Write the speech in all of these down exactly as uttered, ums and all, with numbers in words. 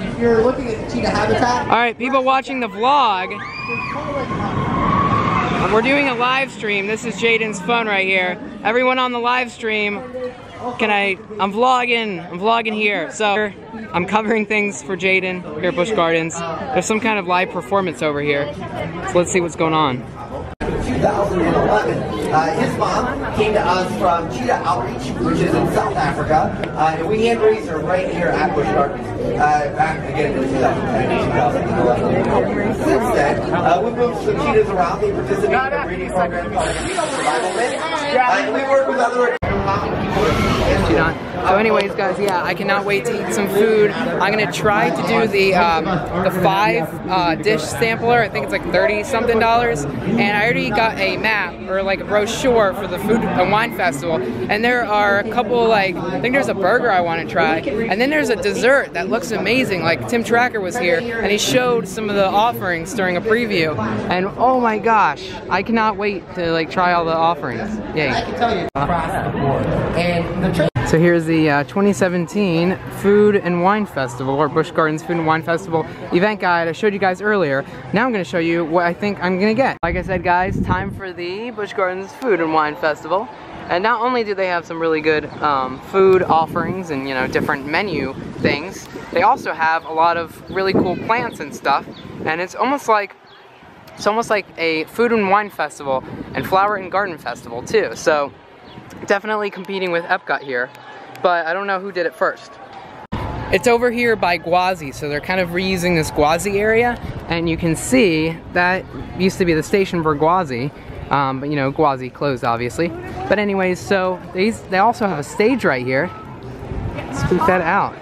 if you're looking at the cheetah habitat. All right, people watching the vlog, we're doing a live stream. This is Jaden's phone right here. Everyone on the live stream, can I, I'm vlogging, I'm vlogging here. So I'm covering things for Jaden here at Busch Gardens. There's some kind of live performance over here. So let's see what's going on. two thousand eleven. Uh, his mom came to us from Cheetah Outreach, which is in South Africa, uh, and we hand raised her right here at Busch Gardens. Uh, back again in two thousand ten and two thousand eleven. Since then, uh, we moved some cheetahs around. They participate in a breeding program called Survival Mix. Uh, and we work with other So anyways, guys, yeah, I cannot wait to eat some food. I'm gonna try to do the um, the five uh, dish sampler. I think it's like thirty something dollars, and I already got a map or like a brochure for the Food and Wine Festival. And there are a couple, like, I think there's a burger I want to try, and then there's a dessert that looks amazing. Like Tim Tracker was here, and he showed some of the offerings during a preview, and oh my gosh, I cannot wait to like try all the offerings. Yay! I can tell you across the board, and the So here's the uh, twenty seventeen Food and Wine Festival, or Busch Gardens Food and Wine Festival event guide I showed you guys earlier. Now I'm going to show you what I think I'm going to get. Like I said, guys, time for the Busch Gardens Food and Wine Festival. And not only do they have some really good um, food offerings and, you know, different menu things, they also have a lot of really cool plants and stuff. And it's almost like it's almost like a food and wine festival and flower and garden festival too. So definitely competing with Epcot here, but I don't know who did it first. It's over here by Gwazi, so they're kind of reusing this Gwazi area, and you can see that used to be the station for Gwazi, um, but you know, Gwazi closed obviously. But anyways, so these they also have a stage right here. Let's check that out.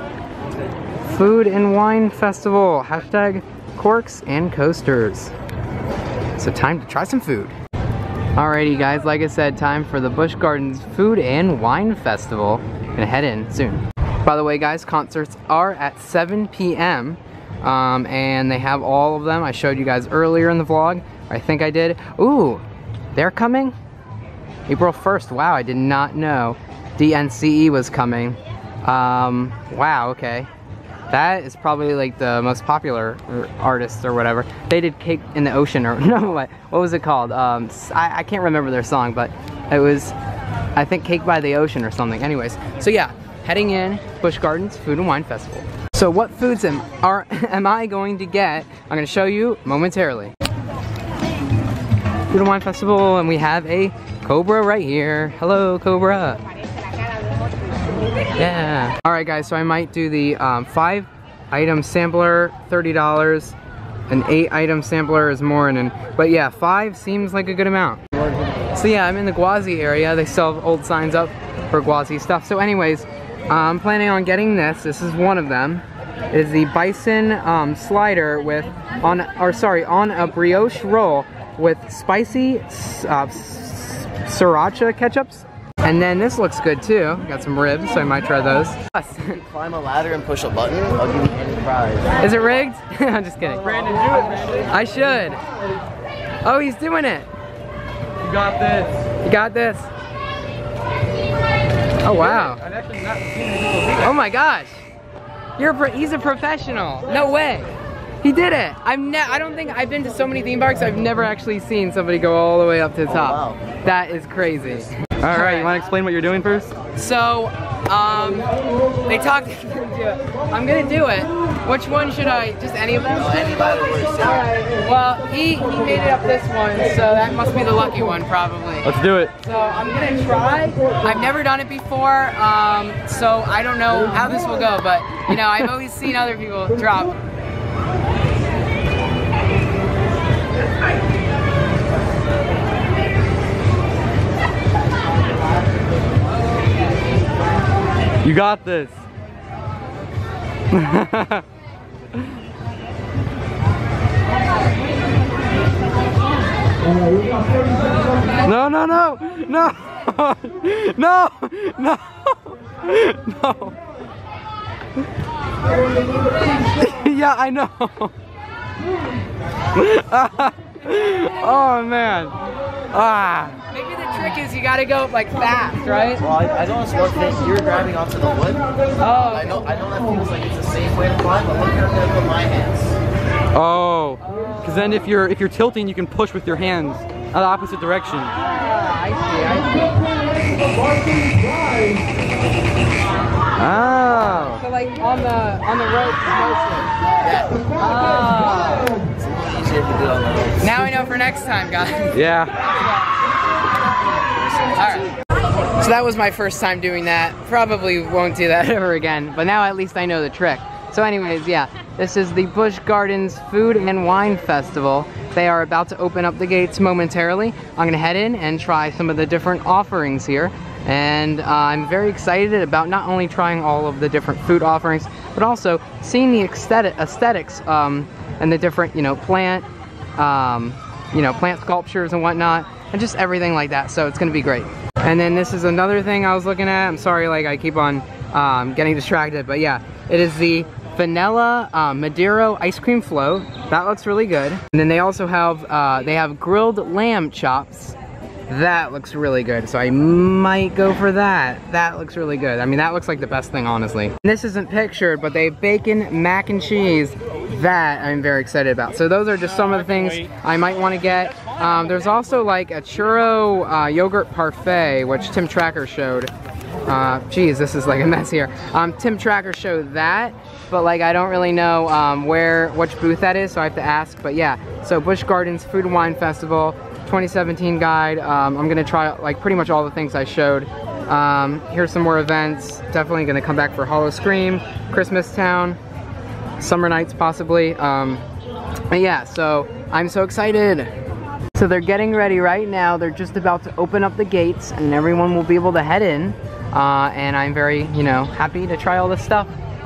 Food and Wine Festival, hashtag corks and coasters. So time to try some food. Alrighty guys, like I said, time for the Busch Gardens Food and Wine Festival. Gonna head in soon. By the way guys, concerts are at seven p m Um, and they have all of them. I showed you guys earlier in the vlog. I think I did. Ooh, they're coming? April first, wow, I did not know D N C E was coming. Um, wow, okay. That is probably like the most popular artist or whatever. They did Cake in the Ocean, or no, what, what was it called? Um, I, I can't remember their song, but it was, I think, Cake by the Ocean or something. Anyways, so yeah, heading in Busch Gardens Food and Wine Festival. So what foods am, are, am I going to get? I'm gonna show you momentarily. Food and Wine Festival, and we have a Cobra right here. Hello, Cobra. Yeah. Alright guys, so I might do the um, five item sampler, thirty dollars. An eight item sampler is more, and but yeah, five seems like a good amount. So yeah, I'm in the Gwazi area. They still have old signs up for Gwazi stuff. So anyways, I'm planning on getting this. This is one of them. It is the bison um, slider with, on, or sorry, on a brioche roll with spicy uh, sriracha ketchups. And then this looks good too. Got some ribs, so I might try those. Climb a ladder and push a button, I'll give you any prize. Is it rigged? I'm just kidding. Brandon, do it, Brandon. I should. Oh, he's doing it. You got this. You got this. Oh, wow. I've actually not seen any people do that. Oh my gosh. You're a pro he's a professional. No way. He did it. I've ne I don't think I've been to so many theme parks. I've never actually seen somebody go all the way up to the top. Oh, wow. That is crazy. All right, you want to explain what you're doing first? So, um, they talked. I'm gonna do it. Which one should I? Just any of them? Oh, anybody works. Alright. Well, he he made it up this one, so that must be the lucky one, probably. Let's do it. So I'm gonna try. I've never done it before, um, so I don't know how this will go. But you know, I've always seen other people drop. You got this. No, no, no, no, no, no, no. Yeah, I know. Oh man. Ah. Maybe the trick is you gotta go like fast, right? Well, I, I know it's one thing. You're grabbing onto the wood. Oh. I know. I know that feels like it's a safe way to climb, but look at I'm gonna put my hands. Oh, because then if you're if you're tilting, you can push with your hands the opposite direction. Ah, I see, I see. Oh. So like on the on the rope mostly. Yeah. Ah. It's a little easier to do on the ropes. Now we know for next time, guys. Yeah. Alright. So that was my first time doing that. Probably won't do that ever again, but now at least I know the trick. So anyways, yeah, this is the Busch Gardens Food and Wine Festival. They are about to open up the gates momentarily. I'm gonna head in and try some of the different offerings here. And uh, I'm very excited about not only trying all of the different food offerings, but also seeing the aesthetic, aesthetics um, and the different, you know, plant, um, you know, plant sculptures and whatnot, and just everything like that. So it's gonna be great. And then this is another thing I was looking at. I'm sorry, like I keep on um, getting distracted, but yeah, it is the Vanilla uh, Maduro ice cream float. That looks really good. And then they also have uh, they have grilled lamb chops. That looks really good, so I might go for that. That looks really good. I mean, that looks like the best thing, honestly. And this isn't pictured, but they have bacon mac and cheese. That I'm very excited about. So those are just some of the things I might want to get. Um, there's also like a churro uh, yogurt parfait, which Tim Tracker showed. Uh, geez, this is like a mess here. Um, Tim Tracker showed that, but like I don't really know um, where, which booth that is, so I have to ask. But yeah, so Busch Gardens Food and Wine Festival twenty seventeen guide. Um, I'm gonna try like pretty much all the things I showed. Um, here's some more events. Definitely gonna come back for Hollow Scream, Christmas Town, Summer Nights possibly. Um, but yeah, so I'm so excited. So they're getting ready right now. They're just about to open up the gates and everyone will be able to head in. Uh, and I'm very, you know, happy to try all this stuff.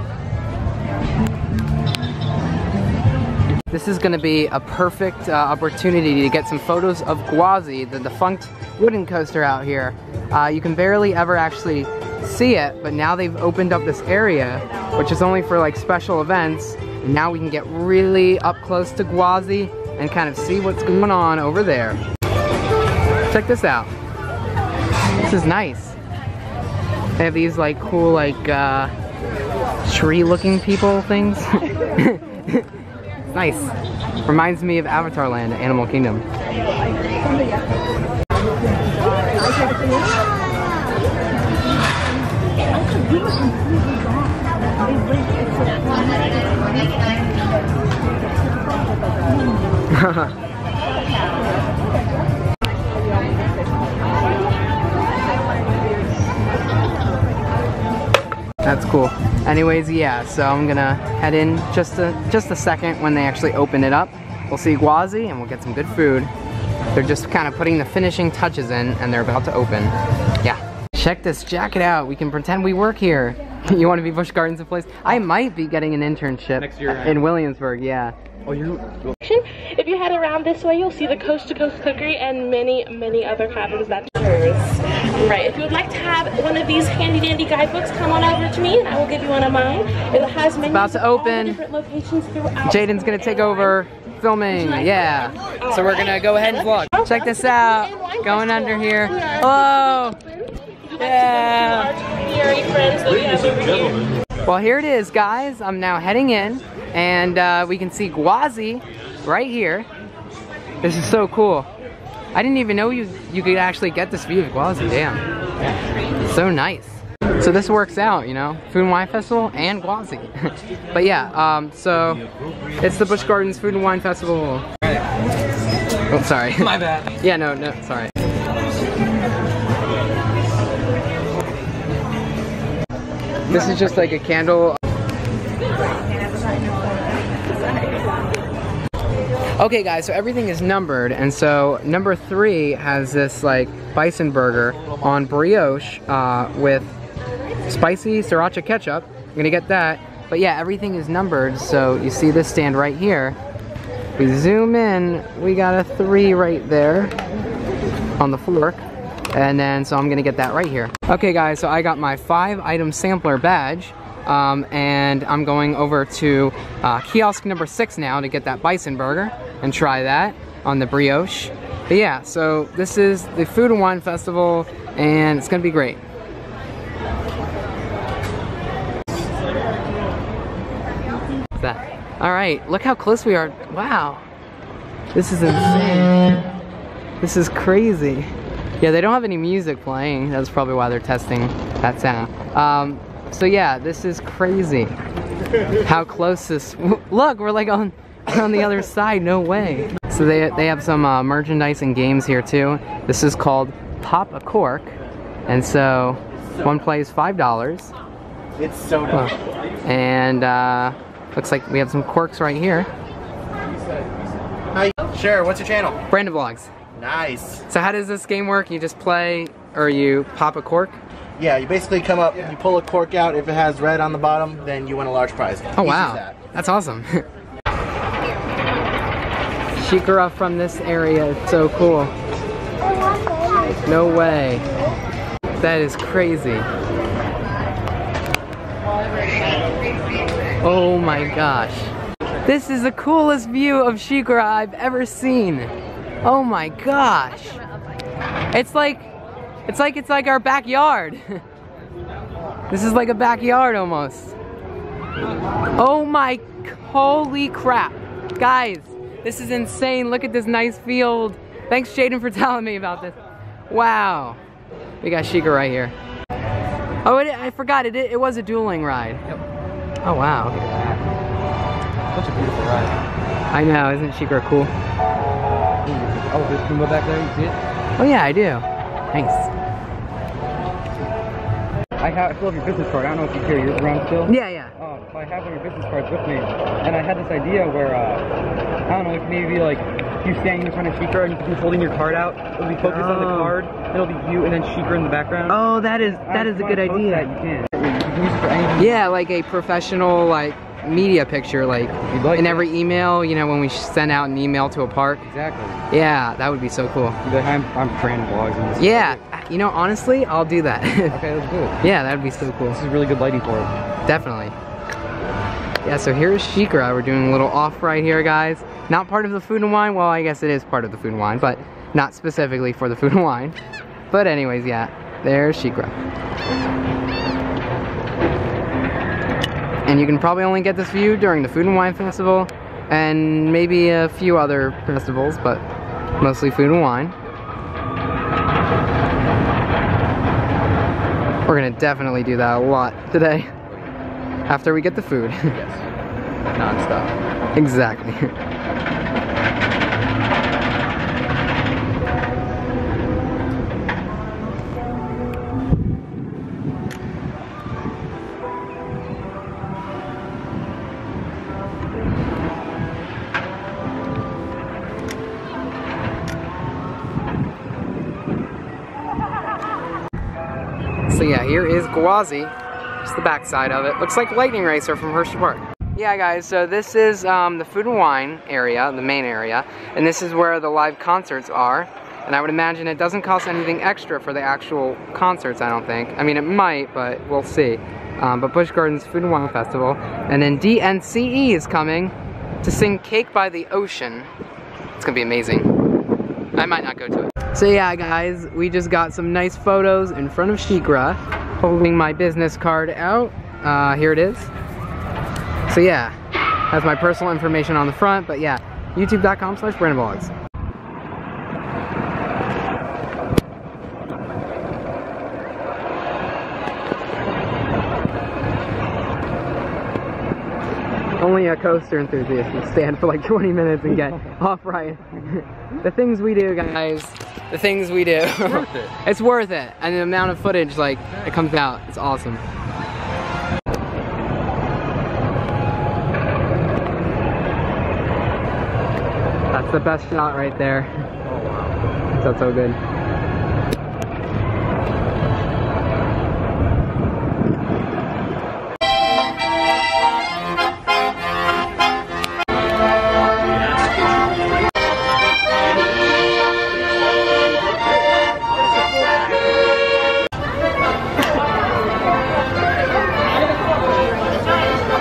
This is gonna be a perfect uh, opportunity to get some photos of Gwazi, the defunct wooden coaster out here. Uh, you can barely ever actually see it, but now they've opened up this area, which is only for like special events. And now we can get really up close to Gwazi and kind of see what's going on over there. Check this out. This is nice. They have these like cool like uh, tree looking people things. Nice. Reminds me of Avatar Land, Animal Kingdom. That's cool. Anyways, yeah, so I'm gonna head in just a just a second when they actually open it up. We'll see Gwazi and we'll get some good food. They're just kind of putting the finishing touches in and they're about to open. Yeah. Check this jacket out. We can pretend we work here. You want to be Busch Gardens in place? I might be getting an internship Next year, in Williamsburg, yeah. Oh, you. If you head around this way, you'll see the Coast to Coast Cookery and many, many other cabins that's yours. Right, if you would like to have one of these handy dandy guidebooks, come on over to me and I will give you one of mine. It has menus About to of all the open. different locations throughout. Jaden's gonna take over filming, yeah. So we're gonna go ahead and vlog. Check this out. Going under here. Hello. Yeah. Well, here it is, guys. I'm now heading in, and uh, we can see Gwazi right here. This is so cool. I didn't even know you you could actually get this view of Gwazi. Damn. So nice. So this works out, you know, Food and Wine Festival and Gwazi. But yeah, um, so it's the Busch Gardens Food and Wine Festival. Oh, sorry. My bad. Yeah, no, no, sorry. This is just like a candle. Okay guys, so everything is numbered, and so number three has this like bison burger on brioche uh, with spicy sriracha ketchup. I'm gonna get that. But yeah, everything is numbered, so you see this stand right here. We zoom in, we got a three right there on the fork. And then, so I'm gonna get that right here. Okay guys, so I got my five item sampler badge. Um, and I'm going over to uh, kiosk number six now to get that bison burger and try that on the brioche. But yeah, so this is the Food and Wine Festival, and it's gonna be great. What's that? All right, look how close we are. Wow, this is insane. This is crazy. Yeah, they don't have any music playing. That's probably why they're testing that sound. Um, so yeah, this is crazy. How close this, look, we're like on, on the other side, no way. So they, they have some uh, merchandise and games here too. This is called Pop a Cork. And so one plays five dollars. It's so dope. And uh, looks like we have some corks right here. Hi. Sure, what's your channel? Brandon Vlogs. Nice. So how does this game work? You just play, or you pop a cork? Yeah, you basically come up, you pull a cork out. If it has red on the bottom, then you win a large prize. Oh Easy wow, as that. that's awesome. Shikara from this area is so cool. No way. That is crazy. Oh my gosh. This is the coolest view of Shikara I've ever seen. Oh my gosh. It's like, it's like, it's like our backyard. This is like a backyard almost. Oh my, holy crap. Guys, this is insane. Look at this nice field. Thanks Jaden for telling me about this. Wow. We got Shikara right here. Oh, it, I forgot, it, it was a dueling ride. Yep. Oh wow. Look at that. Such a beautiful ride. I know, isn't Shikara cool? Oh, there's Pumbaa back there, you see it? Oh yeah, I do. Nice. I have, I still have your business card. I don't know if you carry yours around still. Yeah, yeah. Uh, so I have one of your business cards with me, and I had this idea where, uh, I don't know, if maybe like you standing in front of Shikara and you can be holding your card out, it'll be focused on the Oh. card, it'll be you and then Shikara in the background. Oh, that is that I- is a if good I post idea. That, you can. You can use it for anything. Yeah, like a professional like media picture, like You'd like in it. every email, you know, when we send out an email to a park. Exactly. Yeah, that would be so cool. You'd be like, I'm, I'm Brandon Vlogs. and this is Yeah, you know, honestly, I'll do that. Okay, that's good. Yeah, that would be so cool. This is really good lighting for it. Definitely. Yeah, so here's Shikara. We're doing a little off right here, guys. Not part of the Food and Wine. Well, I guess it is part of the Food and Wine, but not specifically for the Food and Wine. But anyways, yeah, there's Shikara. And you can probably only get this view during the Food and Wine Festival and maybe a few other festivals, but mostly Food and Wine. We're gonna definitely do that a lot today after we get the food. Yes. Non-stop. Exactly. So yeah, here is Gwazi. Just the back side of it. Looks like Lightning Racer from Hershey Park. Yeah guys, so this is um, the Food and Wine area, the main area, and this is where the live concerts are. And I would imagine it doesn't cost anything extra for the actual concerts, I don't think. I mean, it might, but we'll see. Um, but Busch Gardens Food and Wine Festival. And then D N C E is coming to sing Cake by the Ocean. It's gonna be amazing. I might not go to it. So yeah guys, we just got some nice photos in front of Shikara, holding my business card out. Uh, here it is. So yeah, has my personal information on the front, but yeah, youtube dot com slash Brandon Vlogs. Only a coaster enthusiast would stand for like twenty minutes and get off right. The things we do, guys, the things we do. It's worth it. It's worth it. And the amount of footage, like, it comes out, it's awesome. That's the best shot right there. Oh wow. That's so good.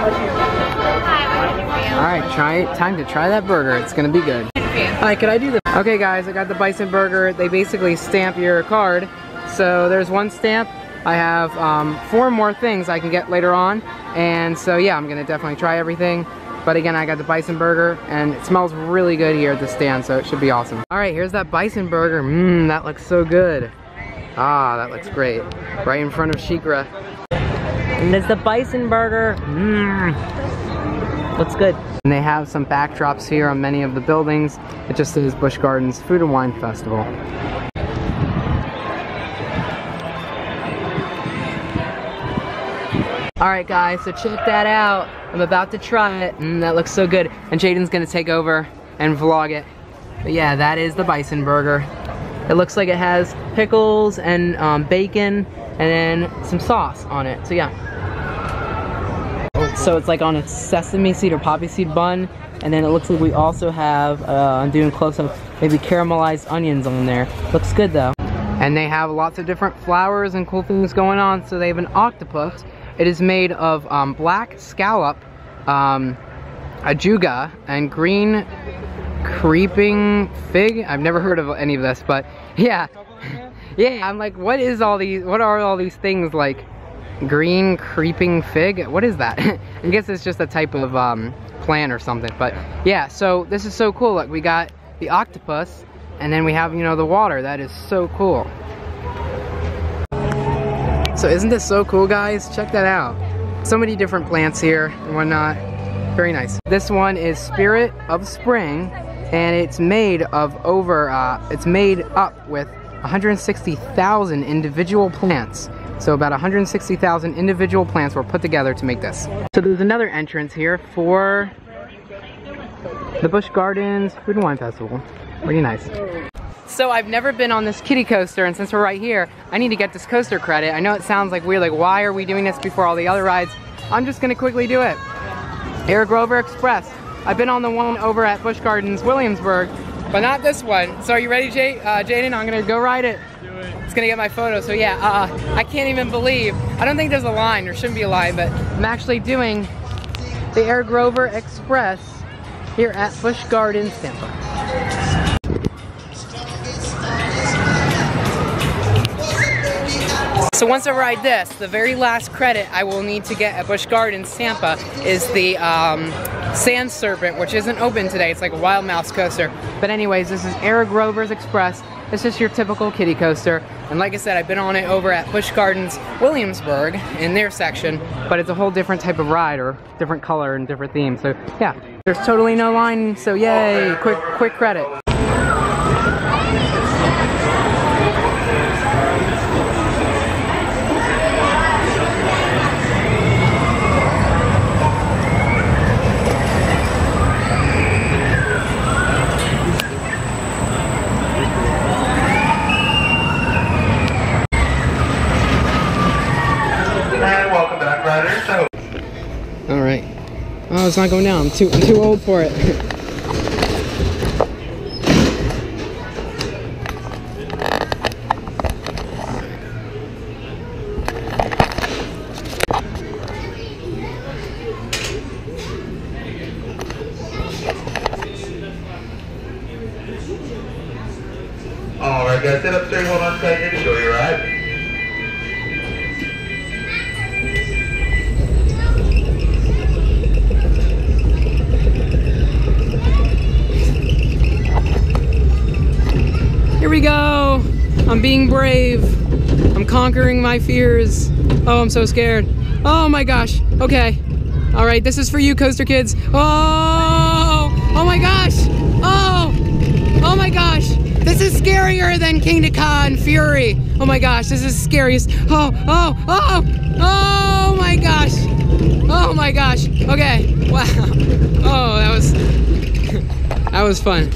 Alright, try it. Time to try that burger. It's gonna be good. Alright, can I do the Okay guys, I got the Bison Burger. They basically stamp your card. So there's one stamp. I have um, four more things I can get later on. And so yeah, I'm gonna definitely try everything. But again, I got the Bison Burger and it smells really good here at the stand, so it should be awesome. All right, here's that Bison Burger. Mmm, that looks so good. Ah, that looks great. Right in front of Shikra. And there's the Bison Burger. Mmm, looks good. And they have some backdrops here on many of the buildings. It just says Busch Gardens Food and Wine Festival. Alright guys, so check that out. I'm about to try it. Mm, that looks so good. And Jaden's gonna take over and vlog it. But yeah, that is the Bison Burger. It looks like it has pickles and um, bacon and then some sauce on it. So yeah. So it's like on a sesame seed or poppy seed bun. And then it looks like we also have, uh, I'm doing close up, maybe caramelized onions on there. Looks good though. And they have lots of different flowers and cool things going on. So they have an octopus. It is made of um, black scallop, um, ajuga, and green creeping fig. I've never heard of any of this, but yeah. Yeah, I'm like, what is all these, what are all these things like green creeping fig? What is that? I guess it's just a type of um, plant or something, but yeah, so this is so cool. Look, we got the octopus, and then we have, you know, the water. That is so cool. So isn't this so cool, guys? Check that out. So many different plants here and whatnot. Very nice. This one is Spirit of Spring, and it's made of over, uh, it's made up with one hundred sixty thousand individual plants. So about one hundred sixty thousand individual plants were put together to make this. So there's another entrance here for the Busch Gardens Food and Wine Festival. Pretty nice. So I've never been on this kiddie coaster, and since we're right here, I need to get this coaster credit. I know it sounds like weird, like why are we doing this before all the other rides? I'm just gonna quickly do it. Air Grover Express. I've been on the one over at Busch Gardens Williamsburg, but not this one. So are you ready, Jay, uh, Jaden? I'm gonna go ride it. Do it. It's gonna get my photo, so yeah, uh, I can't even believe, I don't think there's a line, there shouldn't be a line, but I'm actually doing the Air Grover Express here at Busch Gardens, Tampa. So once I ride this, the very last credit I will need to get at Busch Gardens Tampa is the um, Sand Serpent, which isn't open today. It's like a Wild Mouse coaster. But anyways, this is Air Grover's Express. It's just your typical kiddie coaster. And like I said, I've been on it over at Busch Gardens Williamsburg in their section, but it's a whole different type of ride, or different color and different theme. So yeah, there's totally no line, so yay, quick, quick credit. All right. Oh, it's not going down. I'm too, I'm too old for it. All right, guys, sit up straight. Hold on a second. Enjoy your ride. Here we go. I'm being brave. I'm conquering my fears. Oh, I'm so scared. Oh my gosh. Okay. All right, this is for you, Coaster Kids. Oh, oh my gosh. Oh, oh my gosh. This is scarier than Kingda Ka and Fury. Oh my gosh, this is scariest. Oh, oh, oh, oh my gosh. Oh my gosh. Okay. Wow. Oh, that was that was fun.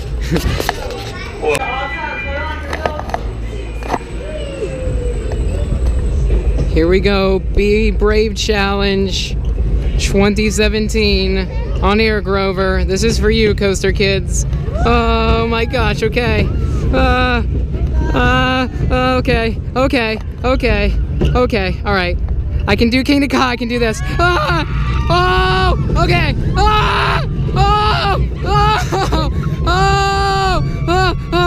Here we go, Be Brave Challenge twenty seventeen on Air Grover. This is for you, Coaster Kids. Oh my gosh, okay. Uh, uh, okay, okay, okay, okay, all right. I can do Kingda Ka, I can do this. Ah, oh, okay. Ah, oh, oh, oh, oh, oh,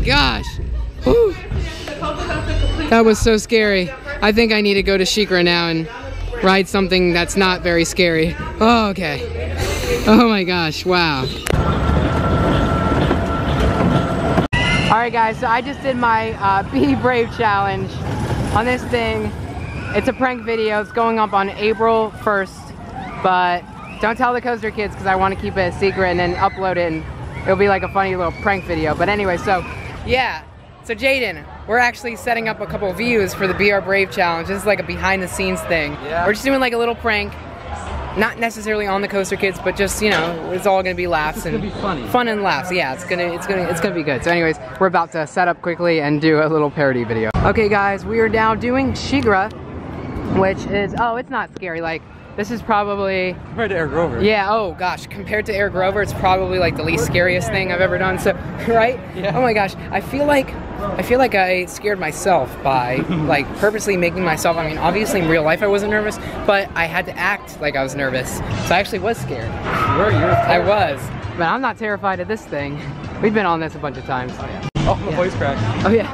gosh. Whew. That was so scary. I think I need to go to SheiKra now and ride something that's not very scary. Oh, okay. Oh my gosh, wow. Alright guys, so I just did my uh, Be Brave challenge on this thing. It's a prank video. It's going up on April first, but don't tell the Coaster Kids because I want to keep it a secret and then upload it and it'll be like a funny little prank video. But anyway, so yeah. So Jaden, we're actually setting up a couple of views for the Be Our Brave challenge. This is like a behind the scenes thing. Yeah. We're just doing like a little prank. Not necessarily on the Coaster Kids, but just, you know, it's all gonna be laughs it's and gonna be funny. Fun and laughs. Yeah, it's gonna it's gonna it's gonna be good. So anyways, we're about to set up quickly and do a little parody video. Okay guys, we are now doing SheiKra, which is, oh, it's not scary. Like, this is probably compared to Air Grover. Yeah, oh gosh, compared to Air Grover, it's probably like the least scariest thing I've ever done. So, right? Yeah. Oh my gosh, I feel like I feel like I scared myself by like purposely making myself, I mean, obviously in real life I wasn't nervous, but I had to act like I was nervous. So I actually was scared. Were you? I was. But I'm not terrified of this thing. We've been on this a bunch of times. Oh, yeah. Oh, my voice cracked. Oh yeah.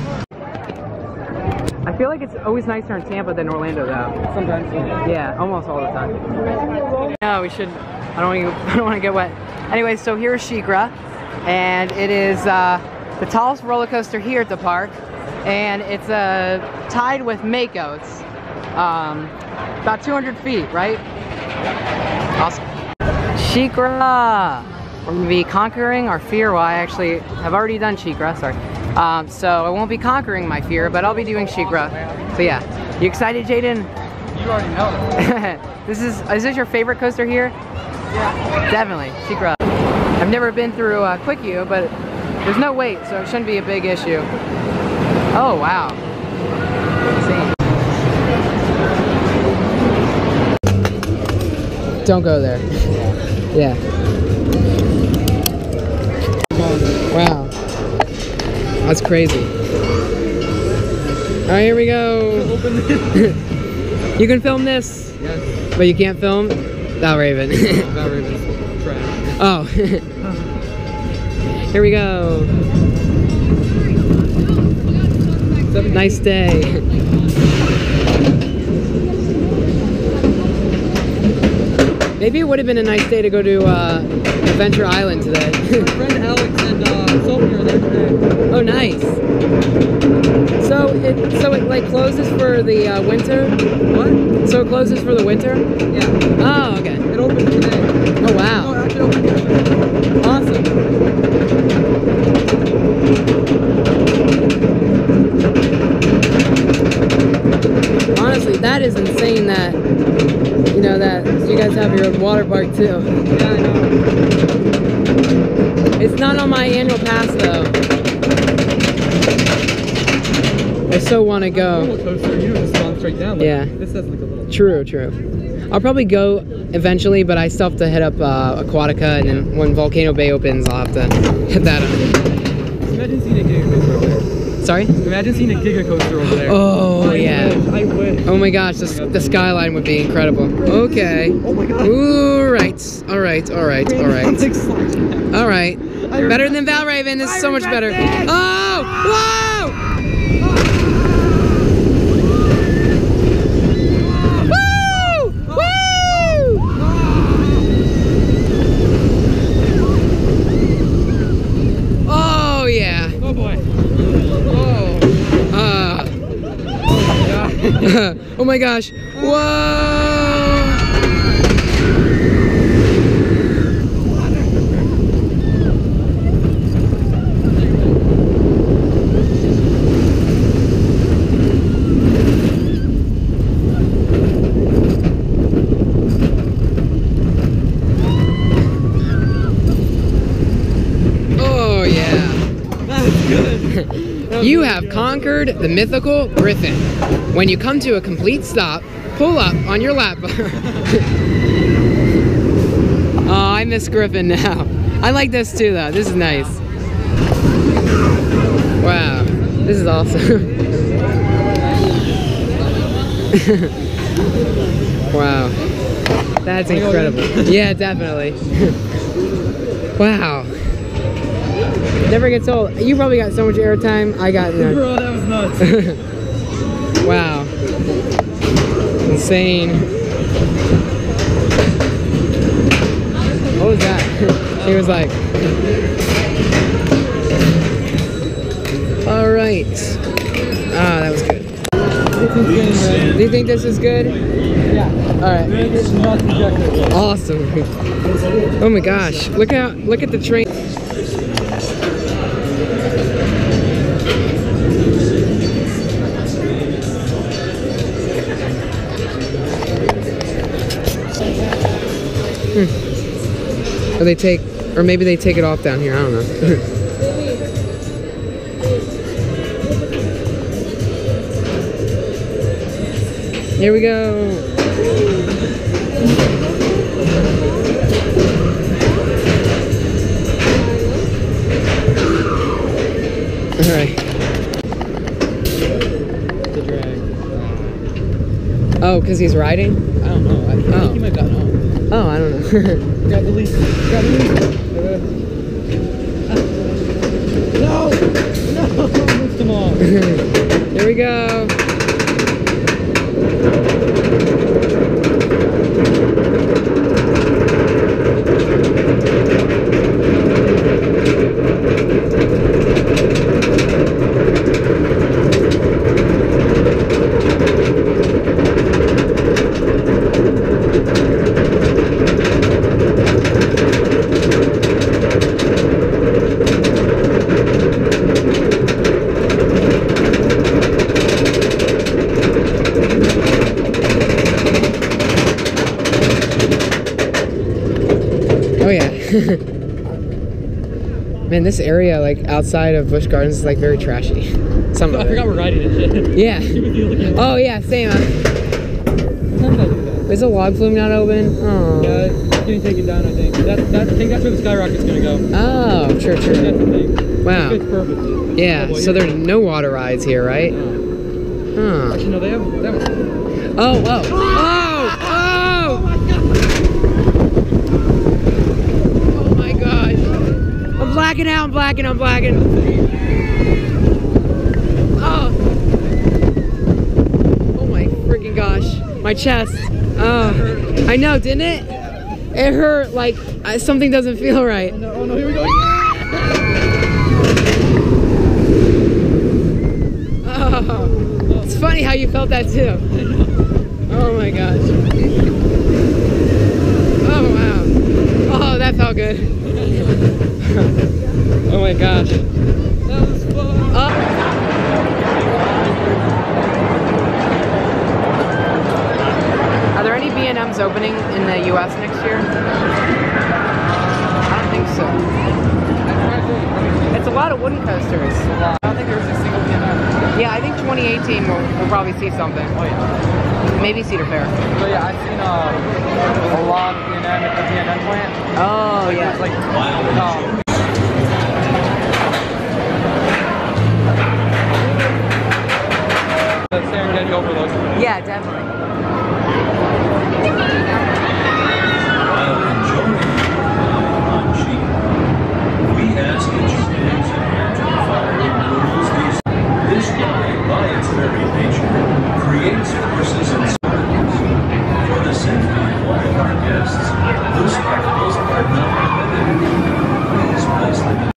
I feel like it's always nicer in Tampa than Orlando though. Sometimes. Yeah, almost all the time. No, we should, I don't want to, I don't want to get wet. Anyway, so here's SheiKra, and it is uh, the tallest roller coaster here at the park, and it's uh, tied with Mako. It's um, about two hundred feet, right? Awesome. SheiKra! We're going to be conquering our fear. Well, I actually have already done SheiKra, sorry. Um, so I won't be conquering my fear, but I'll be doing SheiKra. So yeah, you excited, Jaden? You already know. This is, is this your favorite coaster here? Yeah. Definitely, SheiKra. I've never been through uh, Quick U, but there's no wait, so it shouldn't be a big issue. Oh, wow. Let's see. Don't go there. Yeah. Wow. That's crazy. All right, here we go. You can film this. Yes. But you can't film Valravn. Valravn's trash. Oh. Here we go. Nice day. Maybe it would have been a nice day to go to uh, Adventure Island today. My friend Alex and uh, Sophie are there today. Oh, nice. So it so it like closes for the uh, winter. What? So it closes for the winter. Yeah. Oh, okay. It opened today. Oh wow. No, it actually opened yesterday. Awesome. Honestly, that is insane that, you know, that you guys have your own water park too. Yeah, I know. It's not on my annual pass though. I so want to go. Roller coaster, you just gone straight down. Like, Yeah. This has like a little. True, true. I'll probably go eventually, but I still have to hit up uh, Aquatica, and then when Volcano Bay opens, I'll have to hit that up. Imagine seeing a giga coaster over there. Sorry? Imagine seeing a giga coaster over there. Oh, I yeah. Wish, I wish. Oh my gosh, the, the skyline would be incredible. Okay. Oh my god. Ooh, right. All right, all right, all right. I'm excited. All right. Better than Valravn. This is so much better. Oh! Whoa! Woo! Woo! Oh, yeah. Oh boy. Oh. Uh. Oh my gosh. Whoa! Oh yeah. That was good. That was You really have good. conquered the mythical Griffin. When you come to a complete stop, pull up on your lap bar. Oh, I miss Griffin now. I like this too though. This is nice. Wow. This is awesome. Wow. That's incredible. Yeah, definitely. Wow. Never gets old. You probably got so much airtime. I got none. Bro, that was nuts. Wow. Insane. What was that? He was like, all right. Ah, that was good. Do you think this is good? Yeah. All right. Awesome. Oh my gosh. Look out. Look at the train. Hmm. Or they take, or maybe they take it off down here. I don't know. Here we go. All right. The drag. Oh, because he's riding? I don't know. I, I Oh. think he might have gotten off. Oh, I don't know. Grab the leash. Grab the leash. No! No! Lift him off. Here we go. Oh yeah. Man, this area, like outside of Busch Gardens, is like very trashy. Some I of forgot it. we're riding and shit. Yeah. He was the only Oh yeah, same. Uh, Sometimes I do that. is the log flume not open? Oh. Yeah, it's getting taken down, I think. That, that, I think that's where the skyrocket's gonna go. Oh, sure, That's sure. the thing. Wow. It fits perfectly. Yeah. Oh, boy, So here- there's no water rides here, right? Huh. Actually, no, they have. They have Oh, oh, oh, oh! Oh my gosh! I'm blacking out. I'm blacking. I'm blacking. Oh! Oh my freaking gosh! My chest. Oh, I know, didn't it? It hurt. Like I, something doesn't feel right. oh no, here we go. Oh, it's funny how you felt that too. Oh my gosh. Oh wow. Oh, that felt good. Oh my gosh. That was fun. Oh. Are there any B and M's opening in the U S next year? I don't think so. It's a lot of wooden coasters. I don't think there was a single B and M. Yeah, I think twenty eighteen we'll, we'll probably see something. Oh yeah. Maybe Cedar Fair. So yeah, I've seen uh, a lot of B and M at the B and M plant. Oh, yeah. It's like, um, the Serengeti overlook. Yeah, definitely. While enjoying on sheep, we ask that you please adhere to the following rules. These- This line, by its very nature, creates forces and sparkles. For the safety of all of our guests, those sparkles are not permitted. Please place them in.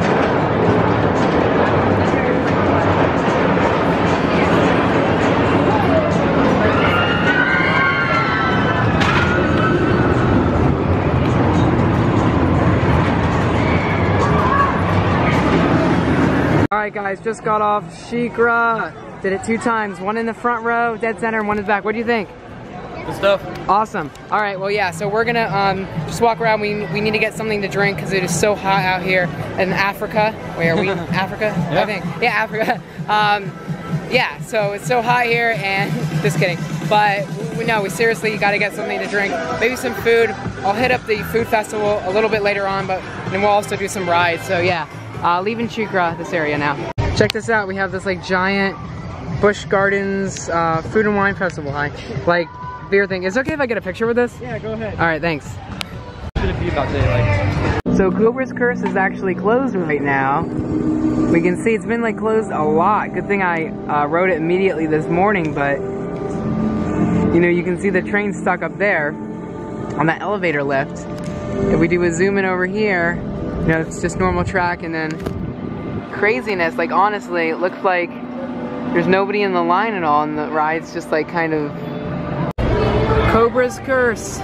Alright guys, just got off SheiKra. Did it two times. One in the front row, dead center, and one in the back. What do you think? Good stuff. Awesome. Alright, well yeah, so we're gonna um, just walk around. We, we need to get something to drink because it is so hot out here in Africa. Where are we? Africa? Yeah. I think. Yeah, Africa. Um, yeah, so it's so hot here and, just kidding. But we know we seriously got to get something to drink. Maybe some food. I'll hit up the food festival a little bit later on, but then we'll also do some rides. So yeah. Uh, leaving SheiKra, this area now. Check this out, we have this like giant Busch Gardens uh, food and wine festival, hi. Like beer thing. Is it okay if I get a picture with this? Yeah, go ahead. All right, thanks. Should it be about day, like? So Cobra's Curse is actually closed right now. We can see it's been like closed a lot. Good thing I uh, wrote it immediately this morning, but you know, you can see the train stuck up there on that elevator lift. If we do a zoom in over here, you know, it's just normal track, and then craziness, like honestly, it looks like there's nobody in the line at all, and the ride's just like kind of Cobra's Curse.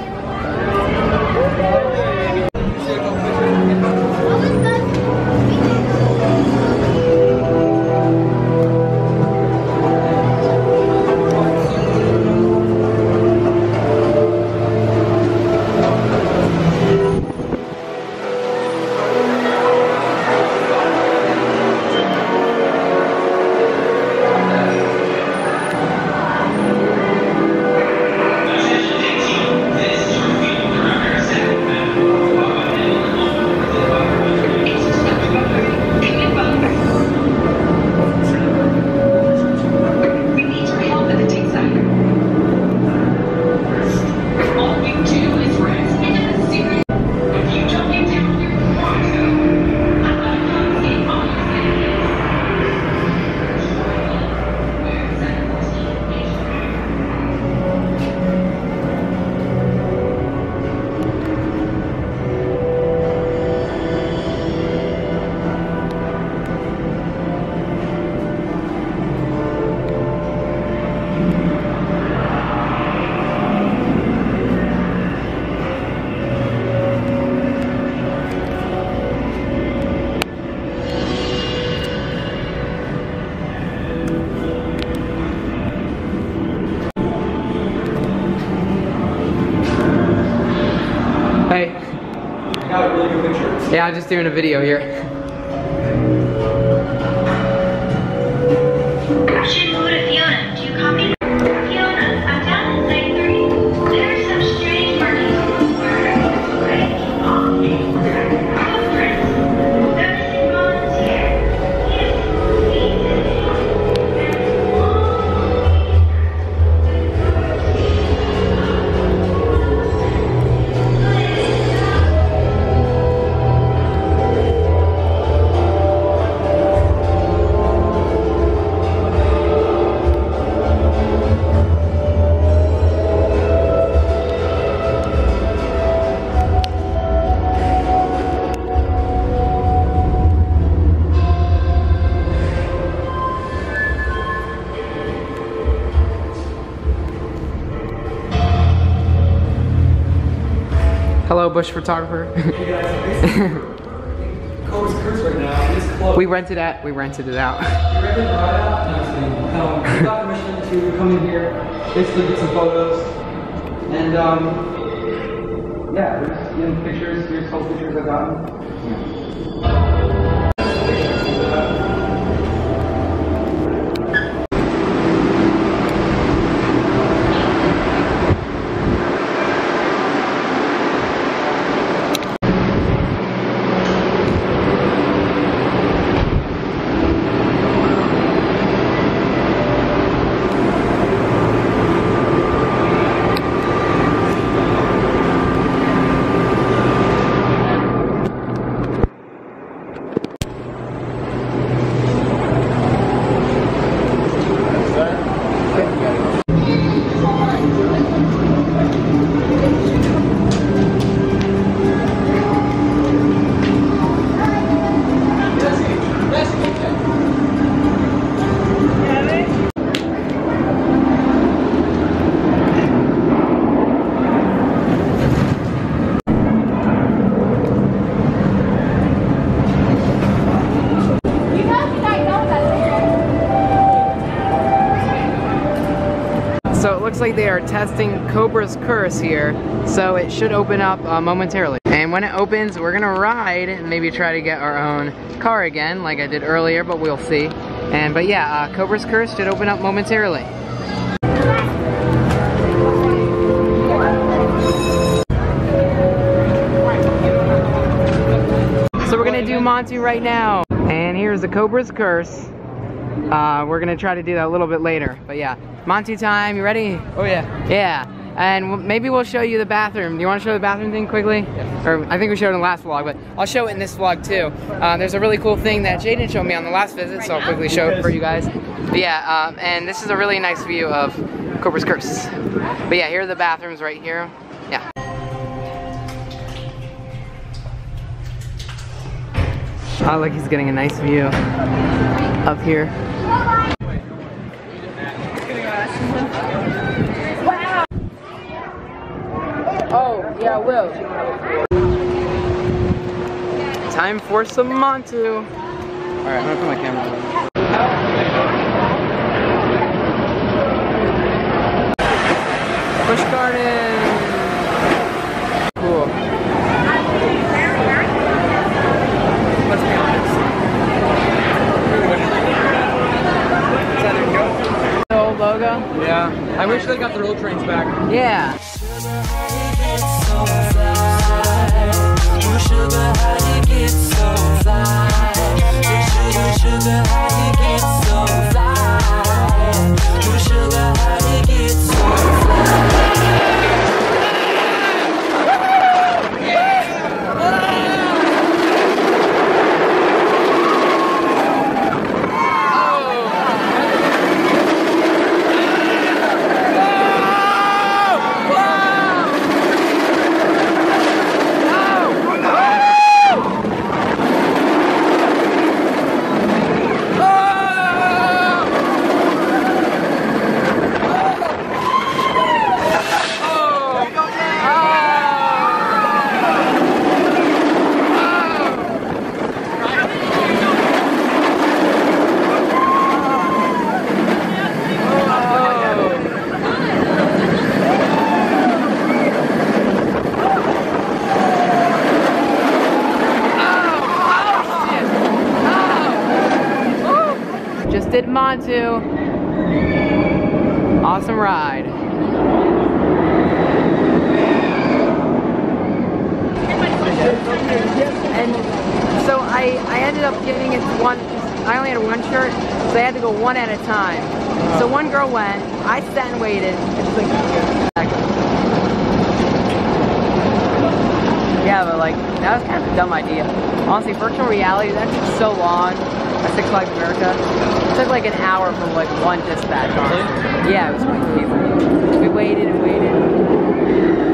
Hey. I got a really good picture. Yeah, I'm just doing a video here. Action mode of Fiona. Do you copy? Fiona, I'm down in site three. There are some strange markings on the word. Breaking off. Footprints. Noticing bones here. Hello, Bush photographer. Hey guys, Cobra's Curse right now. It is closed. we rented it. We rented it out. We rented the ride out. No, I'm saying, um, we got permission to come in here, basically get some photos, and um, yeah, there's you know, pictures. Here's a couple pictures I've gotten. So it looks like they are testing Cobra's Curse here, so it should open up uh, momentarily. And when it opens, we're gonna ride and maybe try to get our own car again, like I did earlier, but we'll see. And but yeah, uh, Cobra's Curse should open up momentarily. So we're gonna do Monty right now. And here's the Cobra's Curse. Uh, we're gonna try to do that a little bit later, but yeah. Monty time, you ready? Oh yeah. Yeah. and we'll, maybe we'll show you the bathroom. Do you want to show the bathroom thing quickly? Yes. Or I think we showed it in the last vlog, but I'll show it in this vlog too. Uh, there's a really cool thing that Jaden showed me on the last visit, so I'll quickly show it for you guys. But yeah, um, and this is a really nice view of Cobra's Curse. But yeah, here are the bathrooms right here. Yeah. Oh, look, he's getting a nice view up here. Wow. Oh, yeah, I will. Time for some Montu. Alright, I'm gonna put my camera on. Busch Garden. Cool. Let's be honest. Is that their joke? The old logo? Yeah. I wish they got the road trains back. Yeah. Did Montu. Awesome ride. And so I, I ended up giving it to one, I only had one shirt, so I had to go one at a time. So one girl went, I sat and waited, and she's like, yeah, but like, that was kind of a dumb idea. Honestly, virtual reality, that took so long at Six Flags America. It took like an hour from like one dispatch on. Yeah, it was crazy. We waited and waited.